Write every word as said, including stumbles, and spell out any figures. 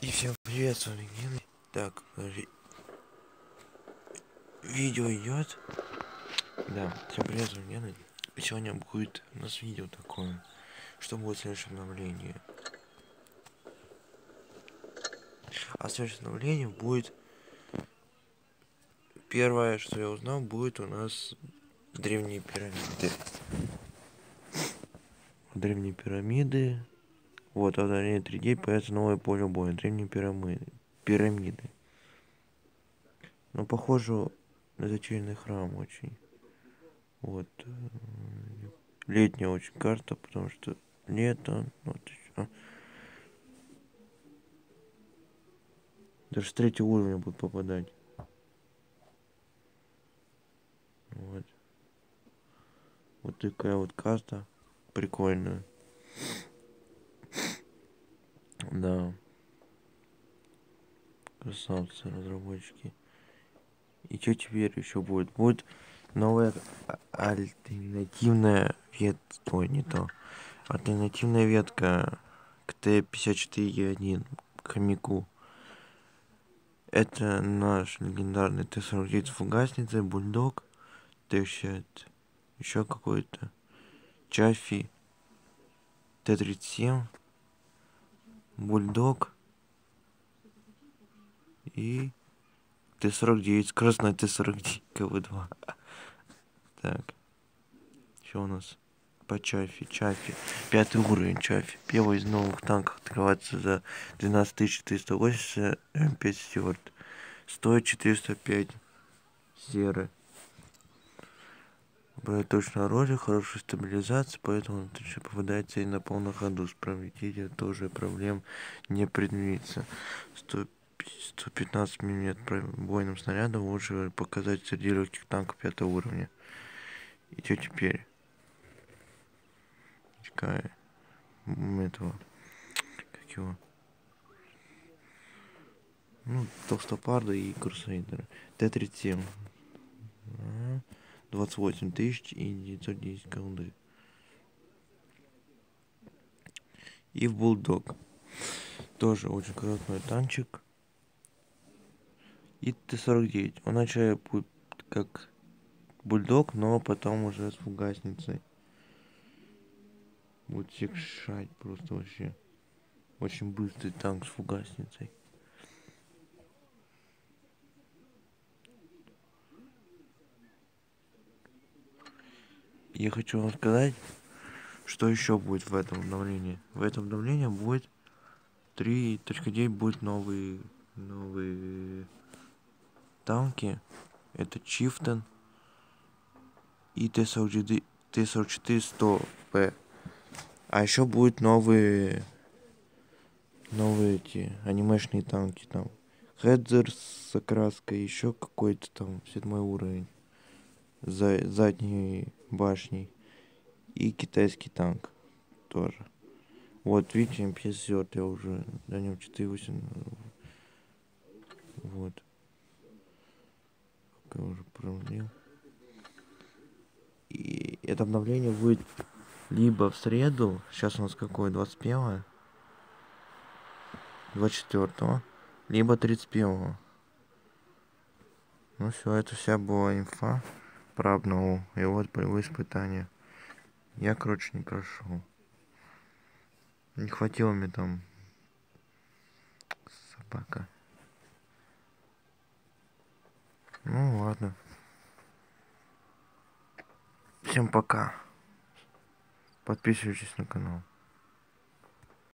И всем привет, с вами Гены. Так, подожди. Видео идет. Да, всем привет, с вами Гены. Сегодня будет у нас видео такое. Что будет в следующем обновлении? А следующее обновление будет... Первое, что я узнал, будет у нас древние пирамиды. Древние пирамиды. Вот, обновление три дэ появится новое поле боя. Древние пирамиды. Пирамиды. Но похоже на затерянный храм очень. Вот. Летняя очень карта, потому что лето. Вот еще. Даже с третьего уровня будут попадать. Вот. Вот такая вот карта. Прикольная. Да. Красавцы, разработчики. И что теперь еще будет? Будет новая альтернативная ветка. Ой, не то. Альтернативная ветка к тэ пятьдесят четыре один. К хомяку. Это наш легендарный тэ сорок девять с фугасницей, бульдог, тэ шестьдесят, еще какой-то, Чаффи, тэ тридцать семь, бульдог и тэ сорок девять, красная тэ сорок девять, ка вэ два. Так, что у нас по Чаффи? Чаффи, пятый уровень Чаффи. Первый из новых танков открывается за двенадцать тысяч четыреста восемьдесят эм пять Стюарт. Стоит четыреста пять серы. Брать точно оружие, хорошая стабилизация, поэтому он еще попадается и на полном ходу. С проведением тоже проблем не предвидится. сто пятнадцать миллиметров бойным снарядом лучше показать среди легких танков пятого уровня. И что теперь? Какая этого, как его? Ну, толстопарда и крусейдера. тэ тридцать семь. двадцать восемь тысяч и девятьсот десять голды. И в бульдог. Тоже очень крутой танчик. И тэ сорок девять. Он вначале будет как бульдог, но потом уже с фугасницей. Будет всех шать просто вообще. Очень быстрый танк с фугасницей. Я хочу вам сказать, что еще будет в этом обновлении. В этом обновлении будет три точка девять, будет новые новые танки. Это Чифтен и тэ сорок четыре сто пэ. А еще будут новые новые эти анимешные танки там. Хедзер с окраской, еще какой-то там седьмой уровень. За задней башней. И китайский танк тоже. Вот, видите, эм пятьдесят я уже на нем четыре восемь. Вот. Как я уже продлил. И это обновление будет либо в среду, сейчас у нас какое, двадцать первое, двадцать четвёртого, либо тридцать первого. Ну все, это вся была инфа про обнову. И вот полевые испытания. Я, короче, не прошел. Не хватило мне там собака. Ну ладно. Всем пока. Подписывайтесь на канал.